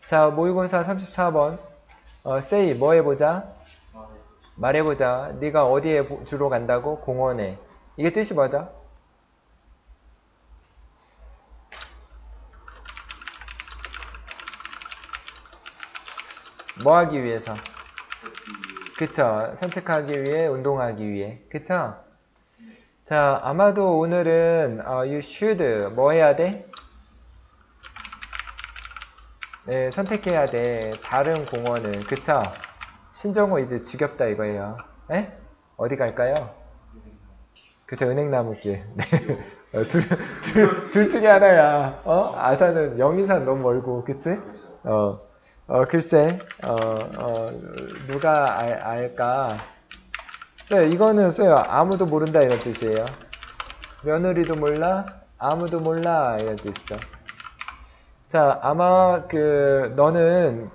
자, 모의고사 34번. say 뭐 해보자? 말해보자. 네가 어디에 주로 간다고? 공원에. 이게 뜻이 뭐죠? 뭐 하기 위해서? 그쵸. 산책하기 위해, 운동하기 위해. 그쵸? 자, 아마도 오늘은 you should 뭐 해야 돼? 네, 선택해야 돼. 다른 공원을. 그쵸? 신정호 이제 지겹다 이거예요. 에? 어디 갈까요? 그쵸, 은행나무길. 네. 둘 중에 하나야. 아산은 영인산 너무 멀고, 그치? 글쎄, 누가 알까? 이거는 아무도 모른다 이런 뜻이에요. 며느리도 몰라, 아무도 몰라 이런 뜻이죠. 자, 아마 너는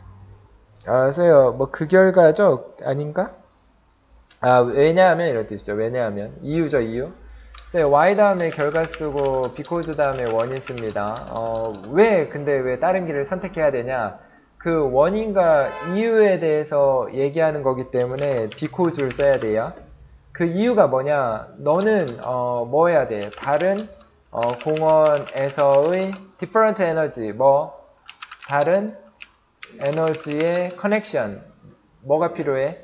뭐 그 결과죠? 아닌가? 왜냐하면 이런 뜻이죠. 왜냐하면 이유죠, 이유. y 다음에 결과 쓰고 because 다음에 원인 씁니다. 근데 왜 다른 길을 선택해야 되냐? 그 원인과 이유에 대해서 얘기하는 거기 때문에 because를 써야 돼요. 그 이유가 뭐냐? 너는 뭐 해야 돼? 다른 공원에서의 different energy 다른 에너지의 커넥션 뭐가 필요해?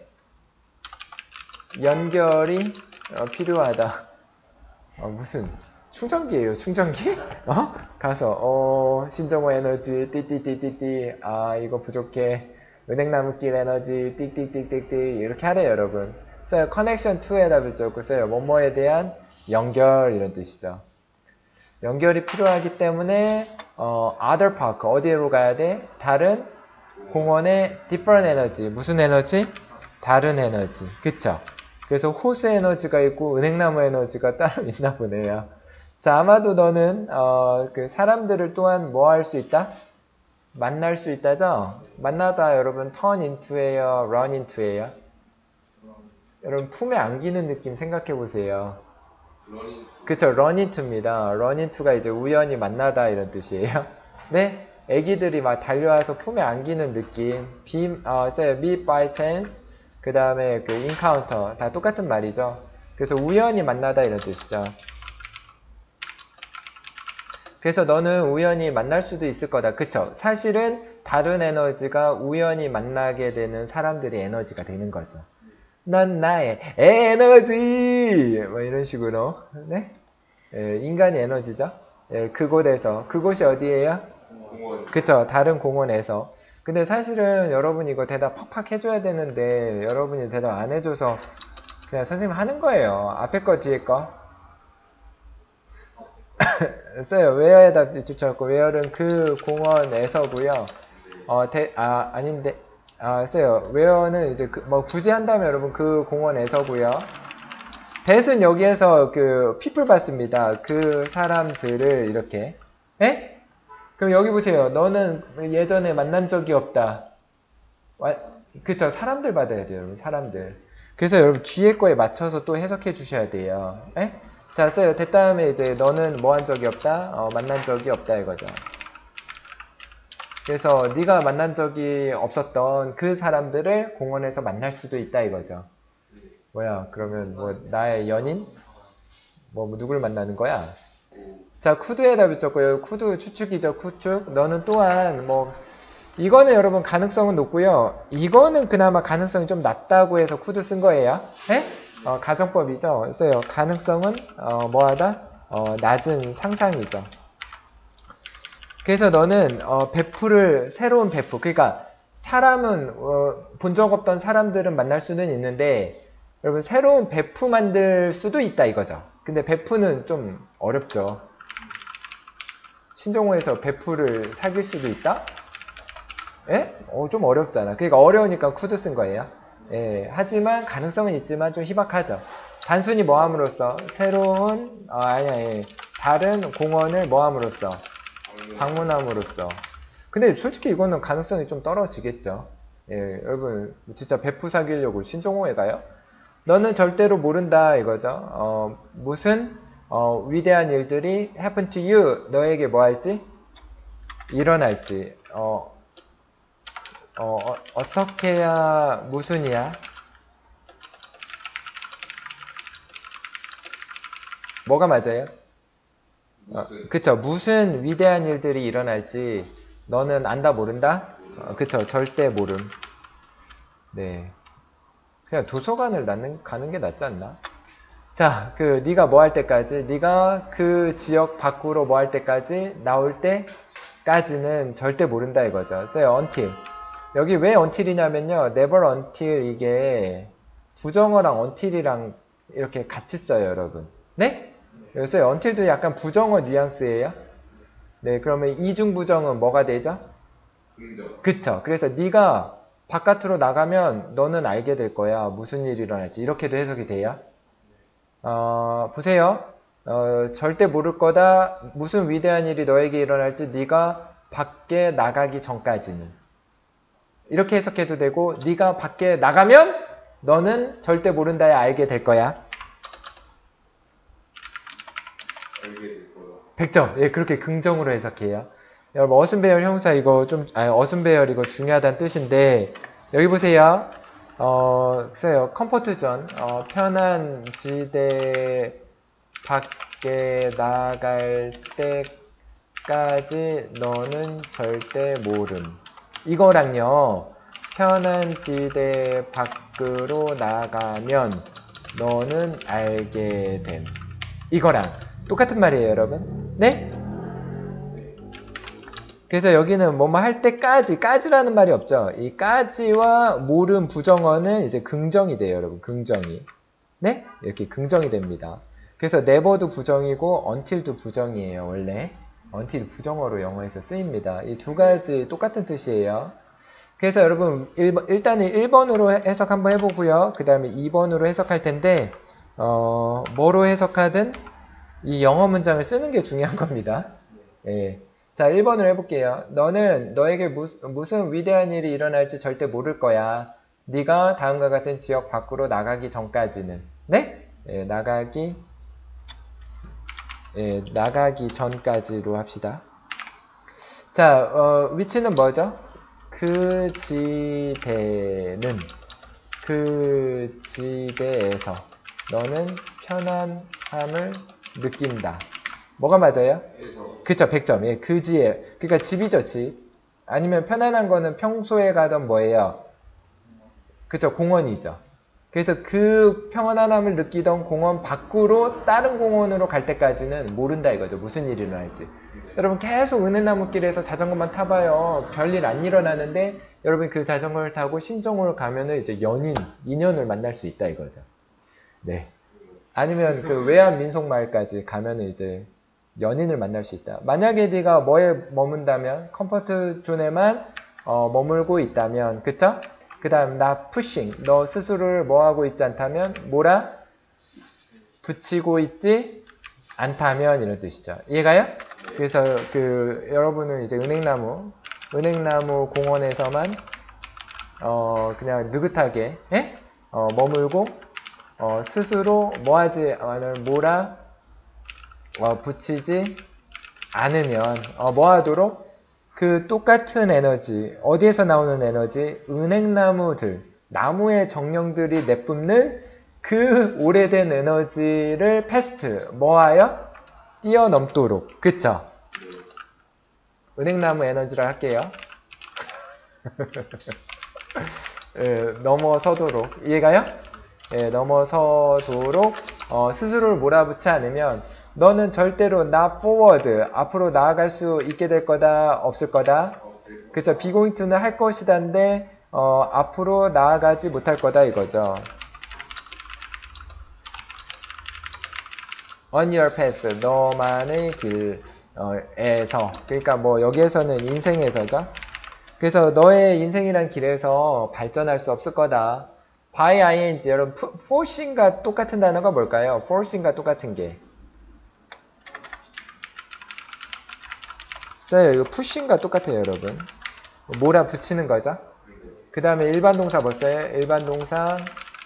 연결이 필요하다. 무슨 충전기예요, 충전기? 가서 신정호 에너지 띠띠띠띠띠 이거 부족해. 은행나무길 에너지 띠띠띠띠띠 이렇게 하래요, 여러분. 써요. 커넥션 2에다 붙였고 써요. 뭐뭐에 대한 연결 이런 뜻이죠. 연결이 필요하기 때문에 other park 어디로 가야 돼? 다른 공원의 different energy 무슨 에너지? 다른 에너지. 그쵸? 그래서 호수 에너지가 있고 은행나무 에너지가 따로 있나 보네요. 자, 아마도 너는 그 사람들을 또한 뭐 할 수 있다? 만날 수 있다죠? 만나다 여러분 turn into예요? run into예요? 여러분 품에 안기는 느낌 생각해 보세요. 그쵸, run into입니다. run into가 이제 우연히 만나다 이런 뜻이에요. 네? 애기들이 막 달려와서 품에 안기는 느낌. meet by chance. 그 다음에 그 encounter. 다 똑같은 말이죠. 그래서 우연히 만나다 이런 뜻이죠. 그래서 너는 우연히 만날 수도 있을 거다. 그쵸? 사실은 다른 에너지가 우연히 만나게 되는 사람들의 에너지가 되는 거죠. 넌 나의 에너지! 뭐 이런 식으로. 네? 인간의 에너지죠. 그곳이 어디예요? 공원. 그쵸, 다른 공원에서. 근데 사실은 여러분 이거 대답 팍팍 해줘야 되는데 여러분이 대답 안 해줘서 그냥 선생님 하는 거예요. 앞에 거 뒤에 거. where에다 붙였고 where는 그 공원에서고요. 아닌데 where는 이제 굳이 한다면 여러분 그 공원에서고요. that은 여기에서 그 people 받습니다. 그 사람들을 이렇게. 에? 그럼 여기 보세요. 너는 예전에 만난 적이 없다. 그쵸. 사람들 받아야 돼요. 여러분. 사람들. 그래서 여러분 뒤에 거에 맞춰서 또 해석해 주셔야 돼요. 에? 자, 써요. that 다음에 이제 너는 뭐 한 적이 없다? 만난 적이 없다 이거죠. 그래서 네가 만난 적이 없었던 그 사람들을 공원에서 만날 수도 있다 이거죠. 뭐야? 그러면 뭐 나의 연인? 뭐 누굴 만나는 거야? 자, 쿠드에다 붙였고요. 쿠드 추측이죠. 추측. 너는 또한 이거는 여러분 가능성은 높고요. 이거는 그나마 가능성이 좀 낮다고 해서 쿠드 쓴 거예요. 에? 가정법이죠. 써요. 가능성은 뭐하다? 낮은 상상이죠. 그래서 너는 새로운 베프. 그러니까 사람은 본 적 없던 사람들은 만날 수는 있는데 여러분 새로운 베프 만들 수도 있다 이거죠. 근데 베프는 좀 어렵죠. 신정호에서 베프를 사귈 수도 있다? 예? 좀 어렵잖아. 그러니까 어려우니까 쿠드 쓴 거예요. 예, 하지만 가능성은 있지만 좀 희박하죠. 단순히 뭐함으로써 새로운 다른 공원을 뭐함으로써 방문함으로써. 근데 솔직히 이거는 가능성이 좀 떨어지겠죠. 예, 여러분 진짜 베프 사귀려고 신정호에 가요? 너는 절대로 모른다 이거죠. 무슨 위대한 일들이 happen to you 너에게 뭐 할지 일어날지 어떻게 해야 무슨이야? 뭐가 맞아요? 그쵸. 무슨 위대한 일들이 일어날지 너는 안다 모른다? 그쵸. 절대 모름. 네. 그냥 도서관을 가는 게 낫지 않나? 자, 네가 뭐 할 때까지, 네가 그 지역 밖으로 뭐 할 때까지, 나올 때까지는 절대 모른다 이거죠. 써요. until. 여기 왜 until이냐면요. never until 이게 부정어랑 until이랑 이렇게 같이 써요, 여러분. 네? 그래서 until도 약간 부정어 뉘앙스예요. 네, 그러면 이중부정은 뭐가 되죠? 긍정. 그쵸. 그래서 네가 바깥으로 나가면 너는 알게 될 거야. 무슨 일이 일어날지. 이렇게도 해석이 돼요. 보세요. 절대 모를 거다. 무슨 위대한 일이 너에게 일어날지 네가 밖에 나가기 전까지는. 이렇게 해석해도 되고 네가 밖에 나가면 너는 절대 모른다에 알게 될 거야. 알게 될 거야. 100점. 예, 그렇게 긍정으로 해석해요. 여러분 어순배열 형사 이거 어순배열 이거 중요하다는 뜻인데 여기 보세요. 써요. 컴포트 존. 편한 지대 밖에 나갈 때까지 너는 절대 모름. 이거랑요. 편한 지대 밖으로 나가면 너는 알게 됨. 이거랑 똑같은 말이에요, 여러분. 네? 그래서 여기는 뭐뭐 할 때까지라는 말이 없죠. 이 까지와 모름 부정어는 이제 긍정이 돼요, 여러분. 긍정이. 네? 이렇게 긍정이 됩니다. 그래서 never도 부정이고 until도 부정이에요, 원래. until 부정어로 영어에서 쓰입니다. 이 두 가지 똑같은 뜻이에요. 그래서 여러분 일단은 1번으로 해석 한번 해보고요. 그 다음에 2번으로 해석할 텐데 뭐로 해석하든 이 영어 문장을 쓰는 게 중요한 겁니다. 예. 자, 1번으로 해볼게요. 너는 너에게 무슨 위대한 일이 일어날지 절대 모를 거야. 네가 다음과 같은 지역 밖으로 나가기 전까지는. 네? 예, 나가기 전까지로 합시다. 자, 위치는 뭐죠? 그 지대에서 너는 편안함을 느낀다. 뭐가 맞아요? 그쵸, 100점. 예, 그지에. 그러니까 집이죠, 집. 아니면 편안한 거는 평소에 가던 뭐예요? 그쵸, 공원이죠. 그래서 그 편안함을 느끼던 공원 밖으로 다른 공원으로 갈 때까지는 모른다 이거죠. 무슨 일이 일어날지. 여러분 계속 은행나무길에서 자전거만 타봐요. 별일 안 일어나는데 여러분 그 자전거를 타고 신정으로 가면은 이제 인연을 만날 수 있다 이거죠. 네. 아니면 그 외암 민속마을까지 가면은 이제 연인을 만날 수 있다. 만약에 네가 뭐에 머문다면 컴포트 존에만 머물고 있다면, 그쵸? 그 다음 나 푸싱, 너 스스로를 뭐하고 있지 않다면 뭐라? 붙이고 있지 않다면 이런 뜻이죠. 이해가요? 그래서 여러분은 이제 은행나무 공원에서만 그냥 느긋하게 머물고 스스로 뭐하지 뭐라 붙이지 않으면 뭐하도록 그 똑같은 에너지 어디에서 나오는 에너지 나무의 정령들이 내뿜는 그 오래된 에너지를 패스트 뭐하여 뛰어넘도록 그쵸? 은행나무 에너지를 할게요. 넘어서도록 이해가요? 넘어서도록 스스로를 몰아붙지 않으면 너는 절대로 not forward 앞으로 나아갈 수 있게 될 거다 없을 거다 그쵸 be going to는 할 것이다인데 앞으로 나아가지 못할 거다 이거죠. on your path 너만의 길에서 그러니까 뭐 여기에서는 인생에서죠. 그래서 너의 인생이란 길에서 발전할 수 없을 거다. by ing 여러분 forcing과 똑같은 단어가 뭘까요? forcing과 똑같은 게 써요. 이거 pushing과 똑같아요, 여러분. 몰아붙이는 거죠. 그 다음에 일반 동사 뭐 써요? 일반 동사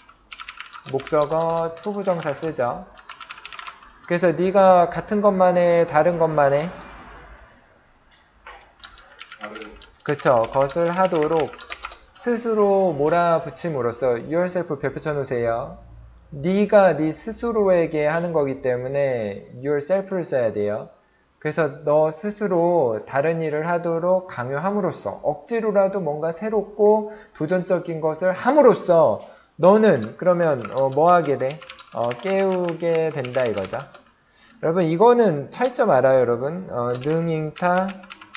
목적어 투부정사 쓰죠. 그래서 네가 같은 것만 해, 다른 것만 해. 그쵸. 것을 하도록 스스로 몰아붙임으로써 yourself 별표쳐 놓으세요. 네가 네 스스로에게 하는 거기 때문에 yourself를 써야 돼요. 그래서 너 스스로 다른 일을 하도록 강요함으로써 억지로라도 뭔가 새롭고 도전적인 것을 함으로써 너는 그러면 뭐 하게 돼? 깨우게 된다 이거죠. 여러분 이거는 차이점 알아요 여러분? 능잉타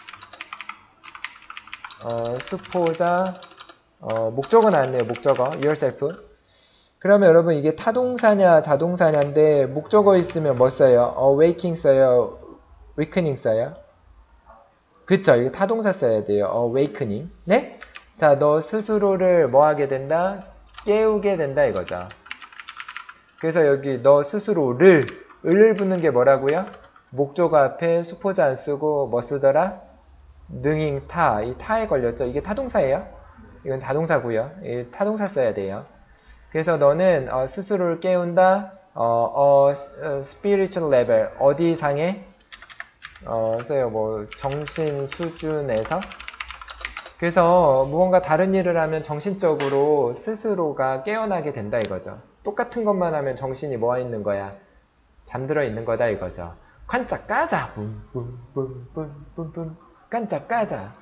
수포자 목적어 나왔네요. 목적어 yourself. 그러면 여러분 이게 타동사냐 자동사냐인데 목적어 있으면 뭐 써요? awaking 써요? weakening 써요? 그쵸? 이거 타동사 써야 돼요. awakening. 네? 자, 너 스스로를 뭐 하게 된다? 깨우게 된다 이거죠. 그래서 여기 너 스스로를 을을 붙는 게 뭐라고요? 목적어 앞에 수포자 안 쓰고 뭐 쓰더라? 능잉 타. 이 타에 걸렸죠. 이게 타동사예요. 이건 자동사고요. 이 타동사 써야 돼요. 그래서 너는 스스로를 깨운다. spiritual level 어디 상에? 써요. 뭐 정신 수준에서. 그래서 무언가 다른 일을 하면 정신적으로 스스로가 깨어나게 된다 이거죠. 똑같은 것만 하면 정신이 뭐 있는 거야? 잠들어 있는 거다 이거죠. 칸짝 까자. 뿜뿜뿜뿜뿜뿜 깐짝 까자.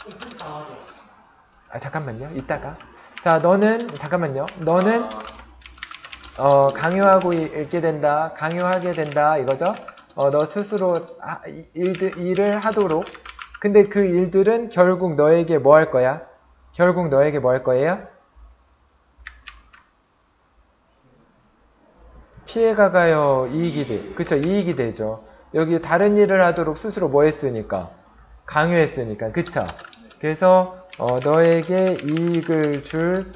잠깐만요. 이따가. 자, 너는 잠깐만요. 너는 강요하고 있게 된다. 강요하게 된다 이거죠. 너 스스로 일을 하도록. 근데 그 일들은 결국 너에게 뭐 할 거야? 결국 너에게 뭐 할 거예요? 피해가 가요. 이익이 돼. 그쵸? 이익이 되죠. 여기 다른 일을 하도록 스스로 뭐 했으니까? 강요했으니까. 그쵸? 그래서 너에게 이익을 줄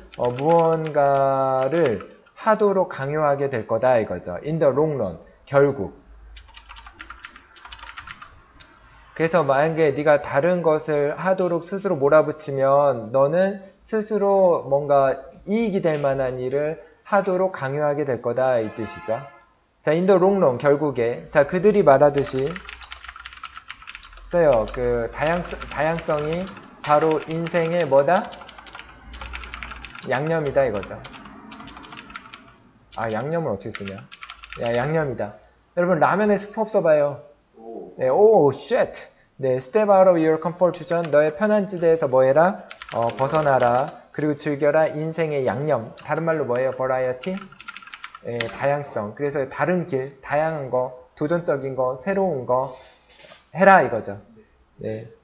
무언가를 하도록 강요하게 될 거다 이거죠. In the long run. 결국. 그래서 만약에 네가 다른 것을 하도록 스스로 몰아붙이면 너는 스스로 뭔가 이익이 될 만한 일을 하도록 강요하게 될 거다 이 뜻이죠. 자, in the long run 결국에 자 그들이 말하듯이 써요. 그 다양성이 바로 인생의 뭐다? 양념이다 이거죠. 양념을 어떻게 쓰냐? 양념이다. 여러분 라면에 스프 없어봐요. 네, shit. 네, step out of your comfort zone. 너의 편한 지대에서 뭐해라? 벗어나라. 그리고 즐겨라 인생의 양념. 다른 말로 뭐예요? variety? 네, 다양성. 그래서 다른 길, 다양한 거, 도전적인 거, 새로운 거 해라 이거죠. 네.